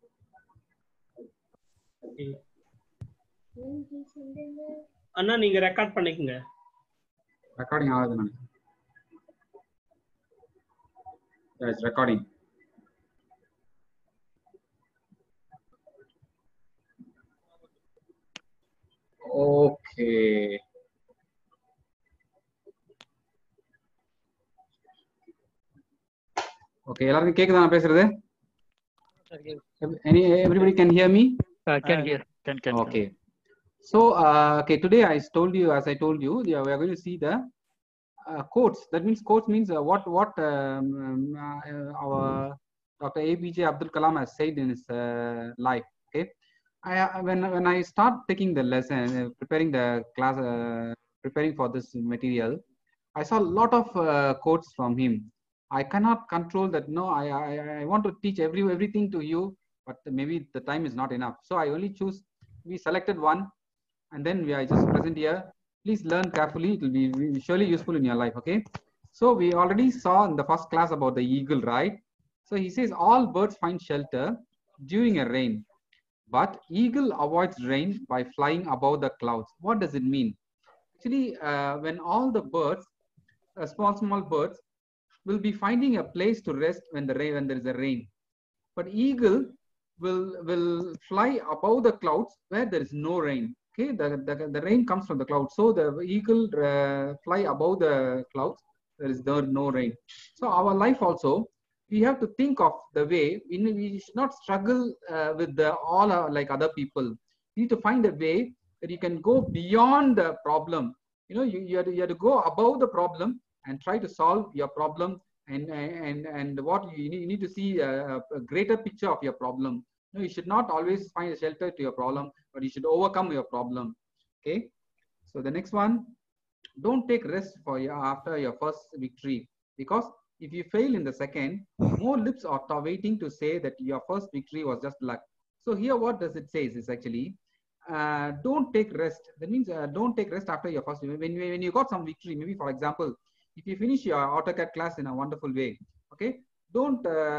அண்ணா நீங்க ரெக்கார்ட் பண்ணிக்கங்க. ரெக்கார்டிங் ஆகுது நான். Yes, recording. Okay. Okay, எல்லாருக்கும் கேக்குதா நான் பேசுறது? Everybody can hear me? Can hear. Can. Okay. So, okay, today as I told you, we are going to see the quotes. That means quotes means what our Dr. APJ Abdul Kalam has said in his life. Okay, when I start taking the lesson, preparing the class, preparing for this material, I saw a lot of quotes from him. I cannot control that. No, I want to teach everything to you, but maybe the time is not enough. So I only choose. We selected one, and then I just present here. Please learn carefully. It will be surely useful in your life. Okay. So we already saw in the first class about the eagle, right? So he says all birds find shelter during a rain, but eagle avoids rain by flying above the clouds. What does it mean? Actually, when all the birds, small birds, will be finding a place to rest when there is a rain, but eagle will fly above the clouds where there is no rain. Okay, the rain comes from the clouds, so the eagle fly above the clouds. There is no rain. So our life also, we have to think of the way we should not struggle with all like other people. You need to find a way that you can go beyond the problem. You know, you have to go above the problem and try to solve your problem, and what you need to see a greater picture of your problem. No, you should not always find a shelter to your problem, but you should overcome your problem. Okay. So the next one, don't take rest after your first victory, because if you fail in the second, more lips are waiting to say that your first victory was just luck. So here, what does it say is actually, don't take rest. That means don't take rest after your first. When you got some victory, maybe for example, if you finish your AutoCAD class in a wonderful way, okay, don't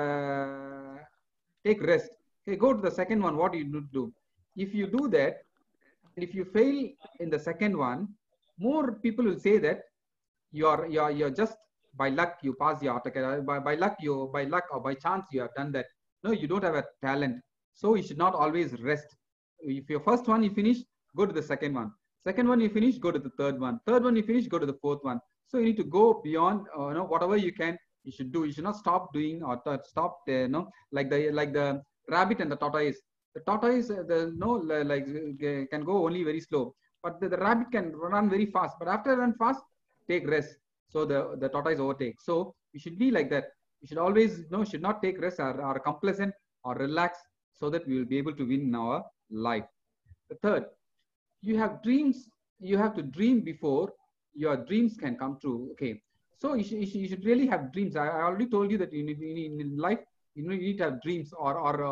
take rest. Okay, go to the second one. What do you do? If you do that, and if you fail in the second one, more people will say that you're just by luck you pass your AutoCAD. By luck or by chance you have done that. No, you don't have a talent. So you should not always rest. If your first one you finish, go to the second one. Second one you finish, go to the third one. Third one you finish, go to the fourth one. So you need to go beyond. Whatever you can, you should do. You should not stop doing or stop. Like the rabbit and the tortoise. The tortoise, can go only very slow, but the rabbit can run very fast. But after run fast, take rest. So the tortoise overtakes. So you should be like that. You should always should not take rest or complacent or relax, so that we will be able to win in our life. The third, you have dreams. You have to dream before your dreams can come true. Okay, so you should really have dreams. I already told you that in life you need to have dreams or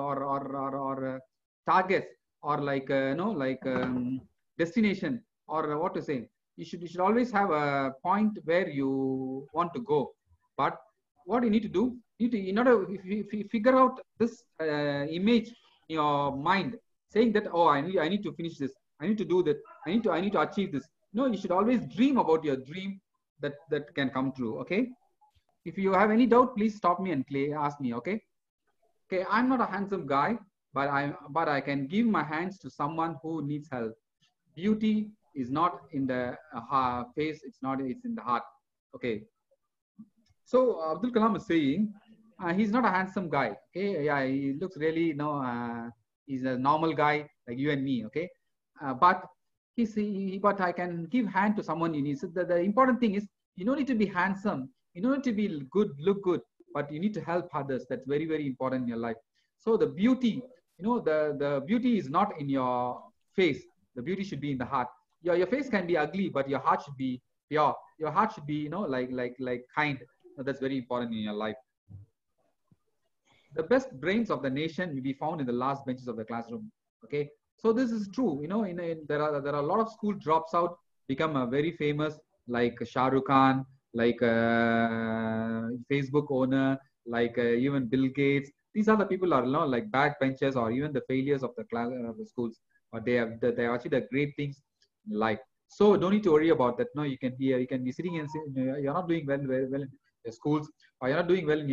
targets, or destination, or what to say. You should always have a point where you want to go. But what you need to do, in order if you figure out this image in your mind, saying that, oh, I need to finish this, I need to do that, I need to achieve this. No, you should always dream about your dream that can come true. Okay. If you have any doubt, please stop me and ask me. Okay. Okay. I'm not a handsome guy, but I can give my hands to someone who needs help. Beauty is not in the face. It's in the heart. Okay. So Abdul Kalam is saying he's not a handsome guy. Okay. Yeah. He looks really, he's a normal guy like you and me. Okay. But but I can give hand to someone you need. So the important thing is, you don't need to be handsome. You don't need to be good, look good, but you need to help others. That's very, very important in your life. So the beauty, the beauty is not in your face. The beauty should be in the heart. Your face can be ugly, but your heart should be pure. Your heart should be, like kind. That's very important in your life. The best brains of the nation will be found in the last benches of the classroom. Okay. So this is true. There are a lot of school drops out, become very famous, like Shah Rukh Khan, like Facebook owner, like even Bill Gates. These are the people are like backbenchers or even the failures of the class the schools, or they have achieved the great things in life. So don't need to worry about that. No, you can be sitting and you're not doing well in your schools, or you're not doing well in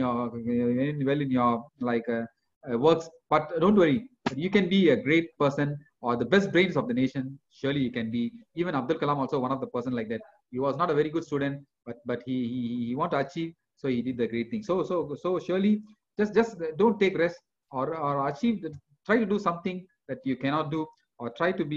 your like works. But don't worry, you can be a great person or the best brains of the nation. Surely you can be. Even Abdul Kalam also one of the person like that. He was not a very good student, but he want to achieve, so he did the great thing. So surely just don't take rest, or achieve. Try to do something that you cannot do, or try to be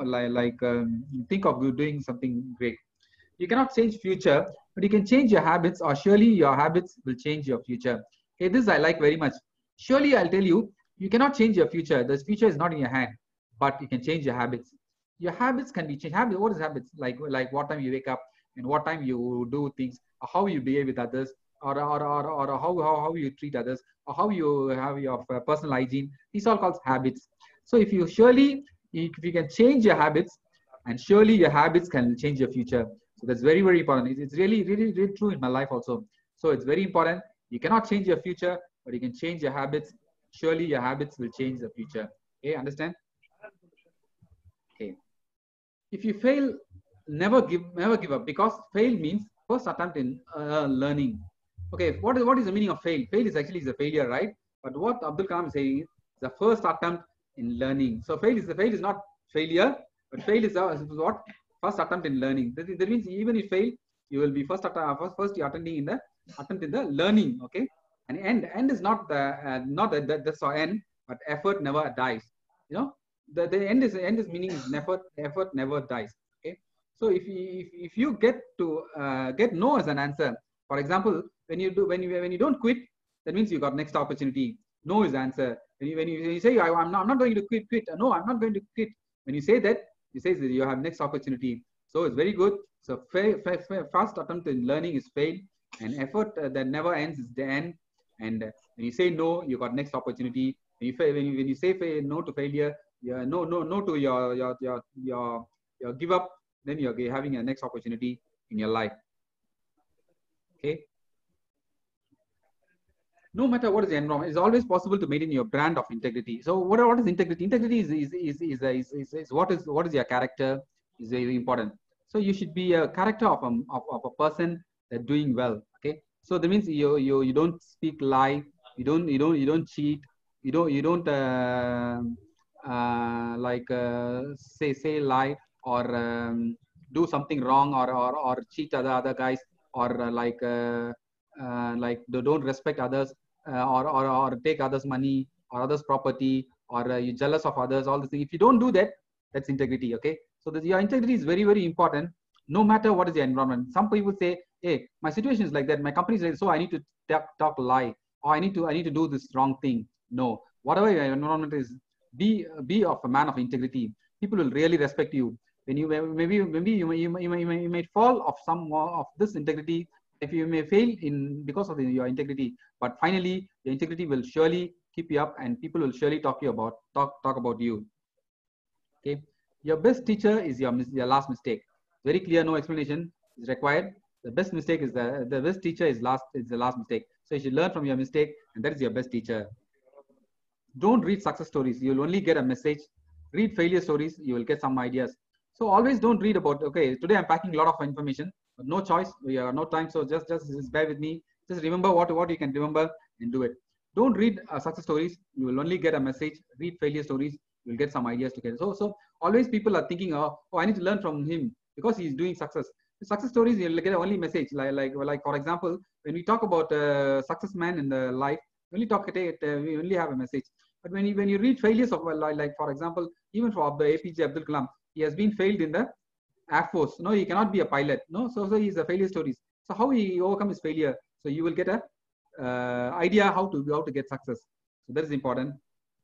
think of doing something great. You cannot change future, but you can change your habits, or surely your habits will change your future. Okay, this I like very much. Surely I'll tell you, you cannot change your future. The future is not in your hand, but you can change your habits. Your habits can be changed. What is habits? Like what time you wake up and what time you do things, or how you behave with others, or how you treat others, or how you have your personal hygiene. These are called habits. So if you can change your habits, and surely your habits can change your future. So that's very, very important. It's really true in my life also. So it's very important. You cannot change your future, but you can change your habits. Surely your habits will change the future. Okay, understand? Okay. If you fail, never give up, because fail means first attempt in learning. Okay, what is the meaning of fail? Fail is actually a failure, right? But what Abdul Kalam is saying is the first attempt in learning. So fail is not failure, but fail is what? First attempt in learning. That means even if fail, you will be first you're attending in the attempt in the learning. Okay, and end is not the that's our end, but effort never dies. You know, the end is meaning is effort never dies. Okay, so if you get to get no as an answer, for example, when you don't quit, that means you got next opportunity. No is answer. When you say I'm not going to quit. No, I'm not going to quit. When you say that, you say that you have next opportunity. So it's very good. So first attempt in learning is fail, and effort that never ends is the end. And when you say no, you got next opportunity. When you say no to failure, no to your give up, then you're having a next opportunity in your life. Okay. No matter what is the environment, it's always possible to maintain your brand of integrity. So what is integrity? Integrity is what is your character is very important. So you should be a character of a person that doing well. Okay. So that means you don't speak lie, you don't cheat, you don't say lie, or do something wrong, or cheat other guys, or like they don't respect others, or take others money or others property, or you're jealous of others, all these things. If you don't do that, that's integrity. Okay, so your integrity is very, very important, no matter what is the environment. Some people say, hey, my situation is like that, my company is like, so I need to talk lie, or I need to do this wrong thing. No, whatever your environment is, be of a man of integrity. People will really respect you. When you maybe you may fall of some of this integrity. If you may fail in because of your integrity, but finally your integrity will surely keep you up, and people will surely talk about you. Okay, your best teacher is your last mistake. Very clear, no explanation is required. The best mistake is the best teacher is the last mistake. So you should learn from your mistake, and that is your best teacher. Don't read success stories, you'll only get a message. Read failure stories, you will get some ideas. So always don't read about, okay, today I'm packing a lot of information, but no choice, we have no time, so just bear with me. Just remember what you can remember and do it. Don't read success stories, you will only get a message. Read failure stories, you'll get some ideas together. So always people are thinking, oh, I need to learn from him because he's doing success. The success stories, you'll get only message. Like for example, when we talk about success man in the life, we only have a message. But when you read failures of, like for example, even for the APJ Abdul Kalam, he has been failed in the Air Force. No, he cannot be a pilot. No, so he's a failure stories. So how he overcome his failure? So you will get a idea how to get success. So that is important.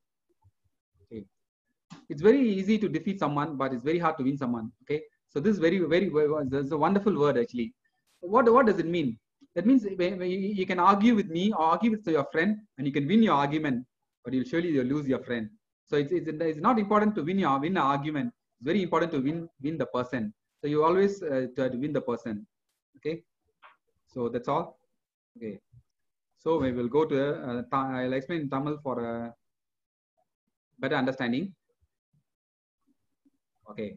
Okay, it's very easy to defeat someone, but it's very hard to win someone. Okay, so this is this is a wonderful word actually. What does it mean? That means you can argue with me or argue with your friend, and you can win your argument, but you'll lose your friend. So it's not important to win an argument. It's very important to win the person. So you always try to win the person. Okay. So that's all. Okay. So we will go to I'll explain in Tamil for better understanding. Okay.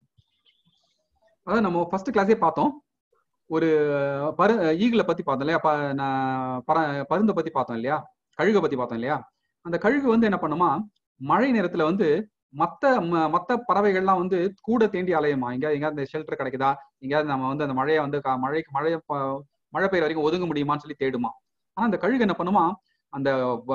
அதான் நம்ம first கிளாஸே பார்த்தோம். ஒரு ஈகிளை பத்தி பார்த்தோம் இல்லையா, பருந்தை பத்தி பார்த்தோம் இல்லையா, கழுகை பத்தி பார்த்தோம் இல்லையா. அந்த கழுகு வந்து என்ன பண்ணுமா, மழை நேரத்துல வந்து மத்த பறவைகள்லாம் வந்து கூட தேண்டி அலையுமா, எங்கேயாவது இந்த ஷெல்டர் கிடைக்குதா, எங்கேயாவது நம்ம வந்து அந்த மழையை வந்து மழை பெய்ய வரைக்கும் ஒதுங்க முடியுமான்னு சொல்லி தேடுமா. ஆனா அந்த கழுகு என்ன பண்ணுமா, அந்த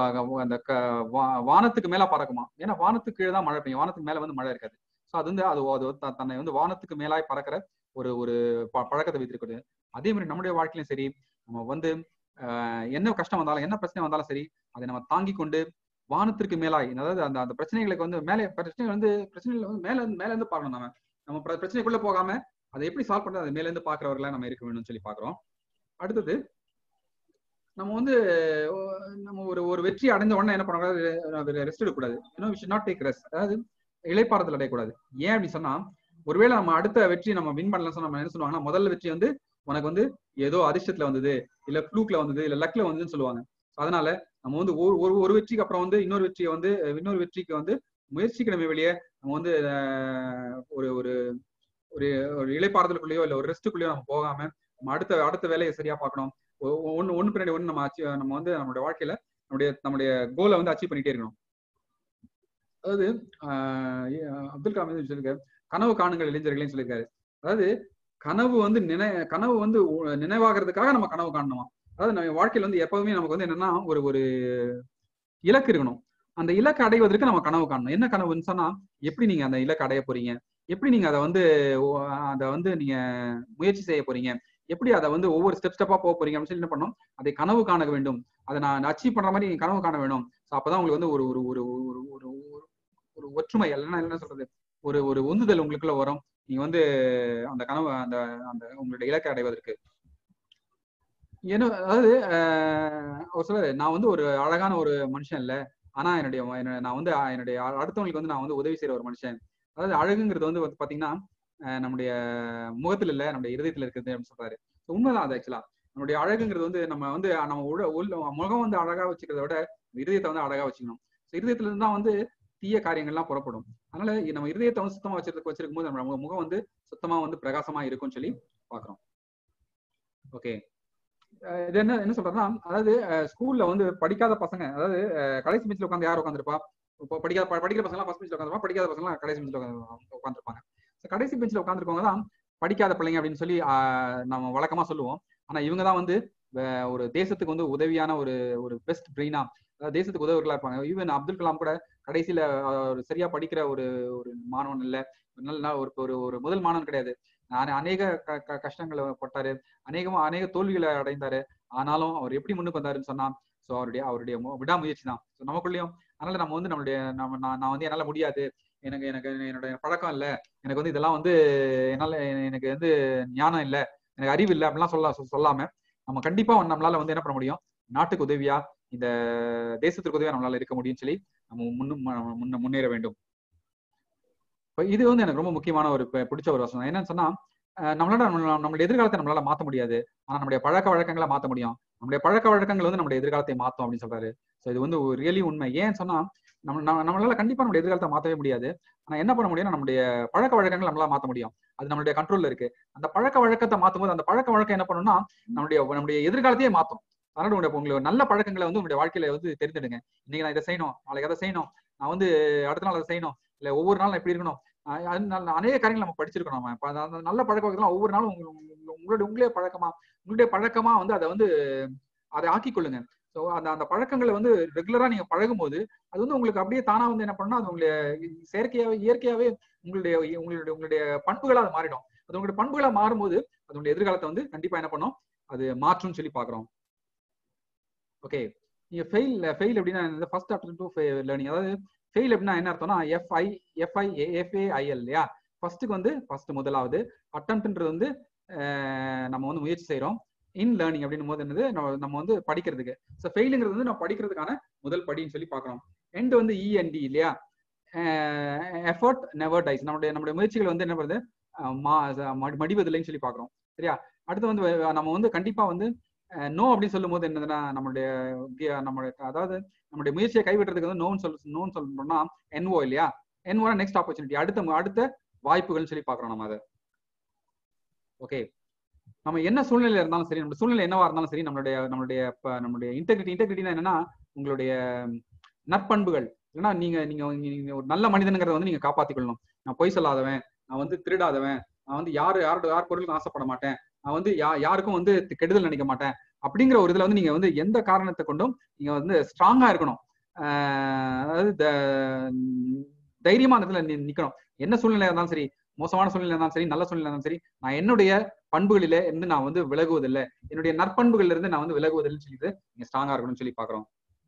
வானத்துக்கு மேல பறக்குமா. ஏன்னா வானத்துக்கு கீழே தான் மழை பெய்யும், வானத்துக்கு மேல வந்து மழை இருக்காது. ஸோ அது வந்து அது தன்னை வந்து வானத்துக்கு மேலாய் பறக்கிற ஒரு பழக்கத்தை வைத்திருக்கிறது. அதே மாதிரி நம்முடைய வாழ்க்கையிலும் சரி, நம்ம வந்து என்ன கஷ்டம் வந்தாலும் என்ன பிரச்சனை வந்தாலும் சரி, அதை நம்ம தாங்கி கொண்டு வானத்திற்கு மேலாய், அதாவது அந்த அந்த பிரச்சனைகளுக்கு வந்து பிரச்சனைகள் வந்து மேல இருந்து பார்க்கணும். நம்ம பிரச்சனைக்குள்ள போகாம அதை எப்படி சால்வ் பண்றது, அது மேல இருந்து பாக்குறவர்களா நம்ம இருக்க வேணும்னு சொல்லி பாக்குறோம். அடுத்தது நம்ம வந்து நம்ம ஒரு வெற்றி அடைஞ்ச உடனே என்ன பண்ணக்கூடாது, ரெஸ்ட் எடுக்கக்கூடாது. We should not take rest, அதாவது இளைப்பாறுதல் அடையக்கூடாது. ஏன் அப்படின்னு சொன்னா, ஒருவேளை நம்ம அடுத்த வெற்றி நம்ம வின் பண்ணலாம் சொன்னா, நம்ம என்ன சொல்லுவாங்கன்னா, முதல் வெற்றி வந்து உனக்கு வந்து ஏதோ அதிர்ஷ்டத்துல வந்தது, இல்ல ஃப்ளூக்ல வந்தது, இல்ல லக்ல வந்ததுன்னு சொல்லுவாங்க. அதனால நம்ம வந்து ஒரு வெற்றிக்கு அப்புறம் வந்து இன்னொரு வெற்றிக்கு வந்து முயற்சிக்கிடமே வெளியே நம்ம வந்து ஒரு ஒரு ஒரு இளைப்பாறுதலுக்குள்ளேயோ இல்ல ஒரு ரெஸ்ட்டுக்குள்ளேயோ நம்ம போகாம நம்ம அடுத்த வேலையை சரியா பார்க்கணும். ஒண்ணு பின்னாடி ஒண்ணு நம்ம வந்து நம்மளுடைய வாழ்க்கையில நம்முடைய கோலை வந்து அச்சீவ் பண்ணிட்டே இருக்கணும். அதாவது அப்துல் கலாம் சொல்லியிருக்காரு, கனவு காணுங்கள் இளைஞர்களையும் சொல்லியிருக்காரு. அதாவது கனவு வந்து நினைவாகிறதுக்காக நம்ம கனவு காணணுமா. அதாவது நம்ம வாழ்க்கையில வந்து எப்பவுமே நமக்கு வந்து என்னன்னா ஒரு இலக்கு இருக்கணும். அந்த இலக்கை அடைவதற்கு நம்ம கனவு காணணும். என்ன கனவுன்னு சொன்னா, எப்படி நீங்க அந்த இலக்கை அடைய போறீங்க, எப்படி நீங்க அதை வந்து நீங்க முயற்சி செய்ய போறீங்க, எப்படி அதை வந்து ஒவ்வொரு ஸ்டெப்பா போக போறீங்க அப்படின்னு சொல்லி என்ன பண்ணணும், அதை கனவு காண வேண்டும். அதை நான் அச்சீவ் பண்ற மாதிரி நீங்க கனவு காண வேணும். அப்பதான் உங்களுக்கு வந்து ஒரு ஒரு ஒரு ஒரு ஒற்றுமை, என்ன சொல்றது, ஒரு உந்துதல் உங்களுக்குள்ள வரும். நீங்க வந்து அந்த கனவு அந்த அந்த உங்களுடைய இலக்கை அடைவதற்கு. ஏன்னா அதாவது அவர் சொல்றாரு, நான் வந்து ஒரு அழகான ஒரு மனுஷன் இல்ல, ஆனா நான் வந்து என்னுடைய அடுத்தவங்களுக்கு வந்து நான் வந்து உதவி செய்யற ஒரு மனுஷன். அதாவது அழகுங்கிறது வந்து பாத்தீங்கன்னா நம்முடைய முகத்துல இல்ல, நம்முடைய இருதயத்துல இருக்குது அப்படின்னு சொல்றாரு. உண்மைதான் அது. ஆக்சுவலா நம்மளுடைய அழகுங்கிறது வந்து நம்ம முகம் வந்து அழகா வச்சுக்கிறத விட இருதயத்தை வந்து அழகா வச்சுக்கணும். இருதயத்துல இருந்து தான் வந்து தீய காரியங்கள்லாம் புறப்படும். அதனால நம்ம இருதயத்தை வந்து சுத்தமா வச்சிருக்கும் போது நம்ம முகம் வந்து சுத்தமா வந்து பிரகாசமா இருக்கும்னு சொல்லி பாக்குறோம். ஓகே, இது என்ன சொல்றதுன்னா, அதாவது ஸ்கூல்ல வந்து படிக்காத பசங்க, அதாவது கடைசி பெஞ்சில் உட்காந்து யார் உட்காந்துருப்பா, படிக்கிற பசங்க ஃபர்ஸ்ட் பெஞ்சில் உட்காந்துருப்பா, படிக்காத பசங்க கடைசி பெஞ்சில் உட்காந்துருப்பாங்க. கடைசி பெஞ்சில் உட்காந்துருக்கவங்க தான் படிக்காத பிள்ளைங்க அப்படின்னு சொல்லி நம்ம வழக்கமா சொல்லுவோம். ஆனா இவங்க தான் வந்து ஒரு தேசத்துக்கு வந்து உதவியான ஒரு பெஸ்ட் பிரெயினா, அதாவது தேசத்துக்கு உதவிகளா இருப்பாங்க. ஈவன் அப்துல் கலாம் கூட கடைசியில சரியா படிக்கிற ஒரு மாணவன் இல்ல, ஒரு முதல் மாணவன் கிடையாது. அநேக கஷ்டங்களை பட்டாரு, அநேக தோல்விகளை அடைந்தாரு. ஆனாலும் அவர் எப்படி முன்னுக்கு வந்தாருன்னு சொன்னா, சோ அவருடைய விடாமுயற்சி தான் நமக்குள்ளயும். அதனால நம்ம வந்து நான் வந்து என்னால முடியாது, எனக்கு என்னுடைய பழக்கம் இல்லை, எனக்கு வந்து இதெல்லாம் வந்து எனக்கு வந்து ஞானம் இல்லை, எனக்கு அறிவு இல்லை அப்படிலாம் சொல்லாம நம்ம கண்டிப்பா நம்மளால வந்து என்ன பண்ண முடியும், நாட்டுக்கு உதவியா, இந்த தேசத்துக்கு உதவியா நம்மளால இருக்க முடியும்னு சொல்லி நம்ம முன்னேற வேண்டும். இது வந்து எனக்கு ரொம்ப முக்கியமான ஒரு பிடிச்ச ஒரு வசனம். என்னன்னு சொன்னா, நம்மளுடைய எதிர்காலத்தை நம்மளால மாற்ற முடியாது, ஆனா நம்முடைய பழக்க வழக்கங்களை மாற்ற முடியும். நம்முடைய பழக்க வழக்கங்கள் வந்து நம்முடைய எதிர்காலத்தை மாற்றும் அப்படின்னு சொல்றாரு. ஸோ இது வந்து ரியலி உண்மை. ஏன்னு சொன்னா, நம்மளால கண்டிப்பா நம்முடைய எதிர்காலத்தை மாற்றவே முடியாது. ஆனா என்ன பண்ண முடியும்னா, நம்முடைய பழக்க வழக்கங்கள் நம்மளால மாற்ற முடியும். அது நம்மளுடைய கண்ட்ரோல்ல இருக்கு. அந்த பழக்க வழக்கத்தை மாற்றும் போது அந்த பழக்க வழக்கம் என்ன பண்ணணும்னா நம்முடைய எதிர்காலத்தையே மாற்றும். அதனால உங்களுக்கு நல்ல பழக்கங்களை வந்து உங்களுடைய வாழ்க்கையில வந்து தெரிஞ்சிடுங்க. இன்னைக்கு நான் இதை செய்யணும், நாளைக்கு அதை செய்யணும், நான் வந்து அடுத்த நாள் அதை செய்யணும், இல்ல ஒவ்வொரு நாளும் எப்படி இருக்கணும், அநேக காரியங்கள் நம்ம படிச்சிருக்கோம். நம்ம அந்த நல்ல பழக்க வழக்கம் ஒவ்வொரு நாளும் உங்களுடைய பழக்கமா வந்து அதை ஆக்கிக்கொள்ளுங்க. ஸோ அந்த பழக்கங்களை வந்து ரெகுலரா நீங்க பழகும் போது அது வந்து உங்களுக்கு அப்படியே தானா வந்து என்ன பண்ணணும், அது உங்களுடைய இயற்கையாவே உங்களுடைய பண்புகளா அது மாறிடும். அது உங்களுடைய பண்புகளா மாறும்போது அதனுடைய எதிர்காலத்தை வந்து கண்டிப்பா என்ன பண்ணும், அது மாற்றும்னு சொல்லி பாக்குறோம். ஓகே, நீங்க ஃபெயில் அப்படின்னா ஃபர்ஸ்ட் ஆஃப்டர் டு லேர்னிங், அதாவது ஃபெயில் அப்படின்னா என்ன அர்த்தம்னா FAIL இல்லையா. ஃபர்ஸ்ட்டுக்கு வந்து முதலாவது அட்டெம்ப்ட்ன்றது வந்து நம்ம வந்து முயற்சி செய்யறோம். இன் லேர்னிங் அப்படின்னு போது என்னது, நம்ம வந்து படிக்கிறதுக்கு. ஸோ ஃபெயிலுங்கிறது வந்து நம்ம படிக்கிறதுக்கான முதல் படின்னு சொல்லி பார்க்குறோம். எண்ட் வந்து END இல்லையா, எஃபர்ட் நெவர் டைஸ். நம்முடைய முயற்சிகள் வந்து என்ன பண்ணுது, மடிவதில்லைன்னு சொல்லி பார்க்குறோம். சரியா. அடுத்து வந்து நம்ம வந்து கண்டிப்பா வந்து நோ அப்படின்னு சொல்லும் போது என்னதுன்னா நம்மளுடைய அதாவது நம்மளுடைய முயற்சியை கைவிடுறதுக்கு வந்து நோன்னு சொல்லணும்னா NO இல்லையா, NO நெக்ஸ்ட் ஆப்பர்ச்சுனிட்டி, அடுத்த வாய்ப்புகள்னு சொல்லி பாக்குறோம் நம்ம அதை. ஓகே, நம்ம என்ன சூழ்நிலையில இருந்தாலும் சரி, நம்ம சூழ்நிலை என்னவா இருந்தாலும் சரி, நம்மளுடைய இன்டெகிரிட்டினா என்னன்னா உங்களுடைய நற்பண்புகள். இல்லைன்னா நீங்க ஒரு நல்ல மனிதனுங்கிறத வந்து நீங்க காப்பாத்திக்கொள்ளணும். நான் பொய் சொல்லாதவன், நான் வந்து திருடாதவன், நான் வந்து யார் பொருளுக்கும் ஆசைப்பட மாட்டேன், நான் வந்து யாருக்கும் வந்து கெடுதல் நினைக்க மாட்டேன் அப்படிங்கிற ஒரு இதுல வந்து நீங்க வந்து எந்த காரணத்தை கொண்டும் நீங்க வந்து ஸ்ட்ராங்கா இருக்கணும். அதாவது தைரியமா அந்த இடத்துல நிக்கணும். என்ன சூழ்நிலை இருந்தாலும் சரி, மோசமான சூழ்நிலை இருந்தாலும் சரி, நல்ல சூழ்நிலை இருந்தாலும் சரி, நான் என்னுடைய பண்புகளில இருந்து நான் வந்து விலகுவதில்லை, என்னுடைய நற்பண்புகள்ல இருந்து நான் வந்து விலகுவதில்லைன்னு சொல்லிட்டு நீங்க ஸ்ட்ராங்கா இருக்கணும்னு சொல்லி பாக்குறோம்.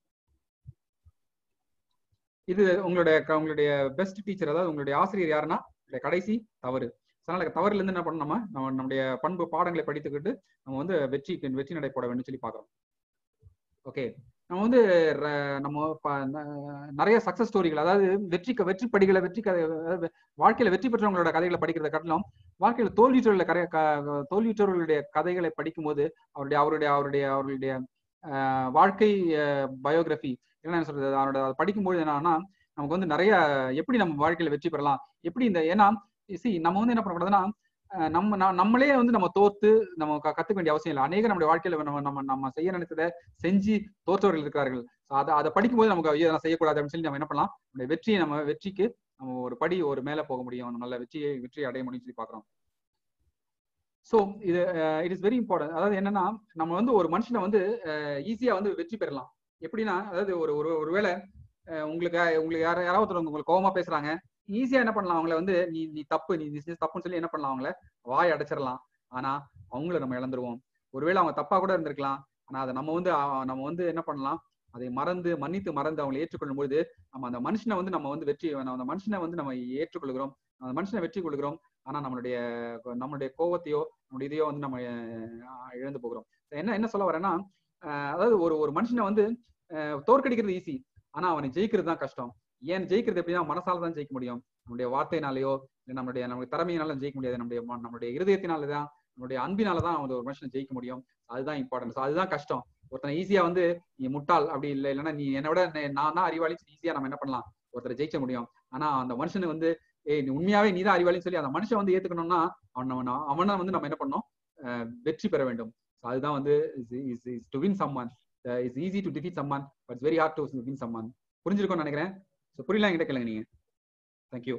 இது உங்களுடைய பெஸ்ட் டீச்சர், அதாவது உங்களுடைய ஆசிரியர் யாருன்னா கடைசி தவறு. அதனால தவறுல இருந்து என்ன பண்ணணும், நம்முடைய பண்பு பாடங்களை படித்துக்கிட்டு நம்ம வந்து வெற்றி நடை போட வேண்டும் சொல்லி பாக்குறோம். ஓகே, நம்ம வந்து நிறைய சக்சஸ் ஸ்டோரிகள், அதாவது வெற்றி படிகளை வாழ்க்கையில வெற்றி பெற்றவங்களோட கதைகளை படிக்கிறத காட்டிலும் வாழ்க்கையில தோல்வியுற்றவர்களுடைய கதைகளை படிக்கும் போது அவருடைய வாழ்க்கை பயோகிராஃபி என்ன சொல்றது, அவரோட படிக்கும்போது என்னன்னா நமக்கு வந்து நிறைய எப்படி நம்ம வாழ்க்கையில வெற்றி பெறலாம், எப்படி இந்த ஏன்னா நம்ம வந்து என்ன பண்ணக்கூடாதுன்னா நம்மளே வந்து நம்ம தோத்து நம்ம கத்துக்க வேண்டிய அவசியம் இல்லை. அநேக நம்முடைய வாழ்க்கையில நம்ம செய்ய நினைச்சதை செஞ்சு தோற்றவர்கள் இருக்கிறார்கள். அதை படிக்கும்போது நமக்கு நான் செய்யக்கூடாது அப்படின்னு சொல்லி நம்ம என்ன பண்ணலாம், நம்முடைய வெற்றிக்கு நம்ம ஒரு மேல போக முடியும், நல்ல வெற்றி அடைய முடியும்னு சொல்லி பாக்குறோம். So it is very important. அதாவது என்னன்னா நம்ம வந்து ஒரு மனுஷனை வந்து ஈஸியா வந்து வெற்றி பெறலாம். எப்படின்னா, அதாவது ஒருவேளை உங்களுக்கு யாராவது உங்களுக்கு கோபமா பேசுறாங்க, ஈஸியா என்ன பண்ணலாம், அவங்கள வந்து நீ தப்புன்னு சொல்லி என்ன பண்ணலாம், அவங்கள வாய் அடைச்சிடலாம். ஆனா அவங்கள நம்ம இழந்துருவோம். ஒருவேளை அவங்க தப்பா கூட இருந்திருக்கலாம், ஆனா அதை நம்ம வந்து என்ன பண்ணலாம், அதை மன்னித்து அவங்களை ஏற்றுக்கொள்ளும் பொழுது நம்ம அந்த மனுஷனை வந்து அந்த மனுஷனை வந்து நம்ம ஏற்றுக்கொள்கிறோம், அந்த மனுஷனை வெற்றி கொள்கிறோம். ஆனா நம்மளுடைய கோவத்தையோ நம்மளுடைய இதையோ வந்து நம்ம இழந்து போகிறோம். என்ன சொல்ல வரேன்னா, அதாவது ஒரு மனுஷனை வந்து தோற்கடிக்கிறது ஈஸி, ஆனா அவனை ஜெயிக்கிறது தான் கஷ்டம். ஏன் ஜெயிக்கிறது எப்படின்னா மனசால தான் ஜெயிக்க முடியும், நம்முடைய வார்த்தையினாலேயோ இல்லை நம்முடைய திறமையினாலும் ஜெயிக்க முடியாது. நம்முடைய இருதயத்தினாலதான், நம்முடைய அன்பினாலதான் ஒரு மனுஷனை ஜெயிக்க முடியும். அதுதான் இம்பார்ட்டன்ஸ், அதுதான் கஷ்டம். ஒருத்தனை ஈஸியா வந்து நீ முட்டாள் அப்படி இல்லைன்னா நீ என்னை விட நான் தான் அறிவாளி ஈஸியா நம்ம என்ன பண்ணலாம், ஒருத்தரை ஜெயிக்க முடியும். ஆனா அந்த மனுஷனை வந்து நீ உண்மையாவே நீதான் அறிவாளின்னு சொல்லி அந்த மனுஷன் வந்து ஏத்துக்கணும்னா அவனை வந்து நம்ம என்ன பண்ணணும், வெற்றி பெற வேண்டும். அதுதான் வந்து to win someone. It's easy to defeat someone, but it's very hard to win someone. புரிஞ்சிருக்கும்னு நினைக்கிறேன். ஸோ புரியலாம் என்கிட்ட கேளுங்க நீங்க. தேங்க்யூ.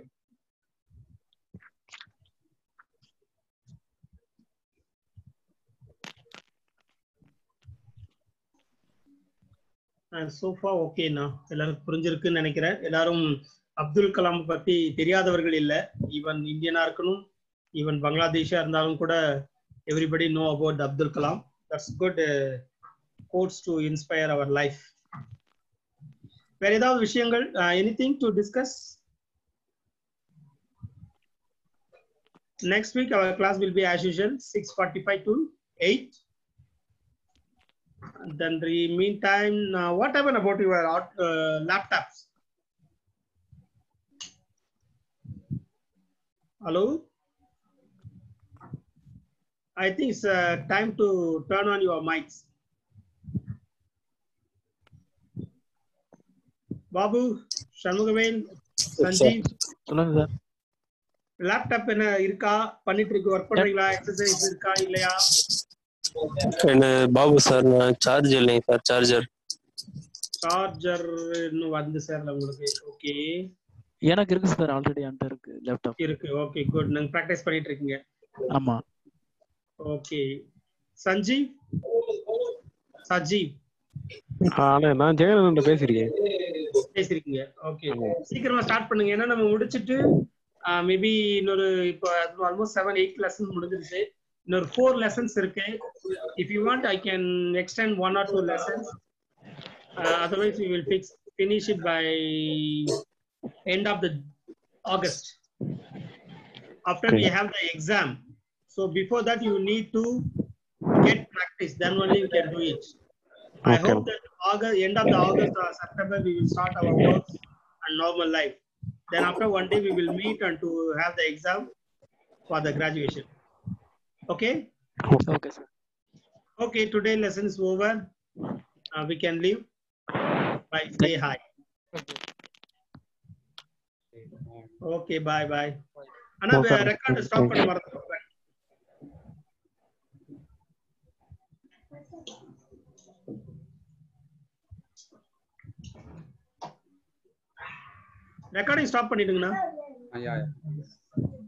சோஃபா ஓகேண்ணா, எல்லாருக்கும் புரிஞ்சிருக்குன்னு நினைக்கிறேன். எல்லாரும் அப்துல் கலாம் பத்தி தெரியாதவர்கள் இல்லை. ஈவன் இந்தியனா இருக்கணும், ஈவன் பங்களாதேஷா இருந்தாலும் கூட everybody know about Abdul Kalam. That's good quotes to inspire our life. வேற ஏதாவது விஷயங்கள், anything to discuss? Next week our class will be as usual 6:45 to 8. And then the meantime, what happened about your laptops? Hello? I think it's time to turn on your mics. Babu, Shanmugavel, Sanjeev. சொல்லுங்க sir. Laptop என்ன இருக்கா, பண்ணிட்டு இருக்கு, work பண்றீங்களா, exercise இருக்கா இல்லையா? என்ன Babu sir, நான் சார்ஜ் இல்லைங்க சார். சார்ஜர் இன்னும் வந்து சேரல உங்களுக்கு. ஓகே, எனக்கு இருக்கு சார், ஆல்ரெடி என்கிட்ட இருக்கு லேப்டாப் இருக்கு. ஓகே குட், நீங்க பிராக்டீஸ் பண்ணிட்டு இருக்கீங்க. ஆமா. ஓகே சஞ்சீவ். நான் ஜெயலலிதா பேசிருக்கீங்க. ஓகே, சீக்கிரமா ஸ்டார்ட் பண்ணுங்க. ஏன்னா நம்ம முடிச்சிட்டு மேபி இன்னொரு இப்போ ஆல்மோஸ்ட் 7-8 லெசன்ஸ் முடிஞ்சிருச்சு. இன்னொரு 4 லெசன்ஸ் இருக்கு. If you want I can extend 1 or 2 lessons. Otherwise we will finish it by end of the August. After we have the exam. So before that you need to get practice, then only you can do it. I hope that end of the August or September we will start our work and normal life. Then after one day we will meet and to have the exam for the graduation. Okay? Okay sir. Okay, today lesson is over. We can leave. Bye. Say hi. Okay, bye bye. Ana Okay. record stop பண்ண மறந்துட்டோம். Recording stop பண்ணிடுங்கண்ணா. Yeah.